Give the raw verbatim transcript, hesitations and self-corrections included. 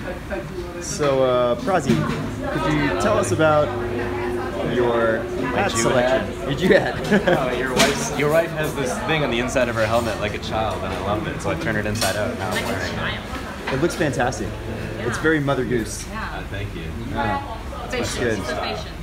So, uh, Prozzie, could you tell us about your hat selection? Hat? Did you hat? Oh, your wife's, your wife has this thing on the inside of her helmet like a child, and I love it. So I turned it inside out. Now I'm wearing it. It looks fantastic. Yeah. It's very Mother Goose. Yeah. Uh, thank you. Yeah. It's good. It's